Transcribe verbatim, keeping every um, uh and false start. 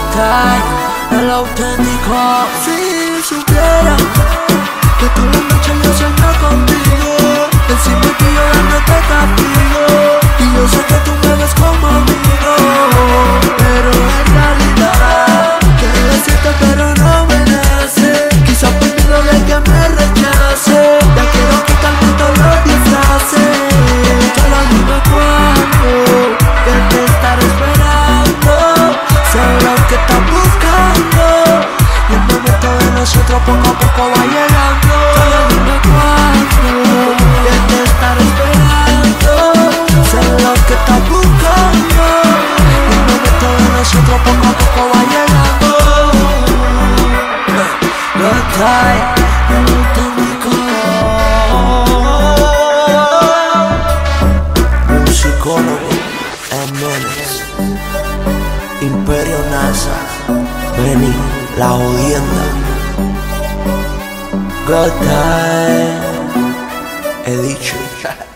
Type, el auténtico. Si supiera que toda la noche yo sueño contigo, encima que yo dándote castigo, y yo sé que tú me ves como amigo, pero en realidad quiero decirte pero no me nace. Quizás por miedo de que me rechace, ya quiero quitarme todos los disfraces. Solo dime cuándo, que te estaré esperando. Sé lo que estás buscando, y el momento de nosotros poco a poco va llegando. Solo dime cuándo, que te estaré esperando. Sé lo que estás buscando, y el momento de nosotros poco a poco va llegando. Good time, el auténtico. Musicólogo, Emenes, Imperio NASA, Benny, La Jodienda. Good time, he dicho.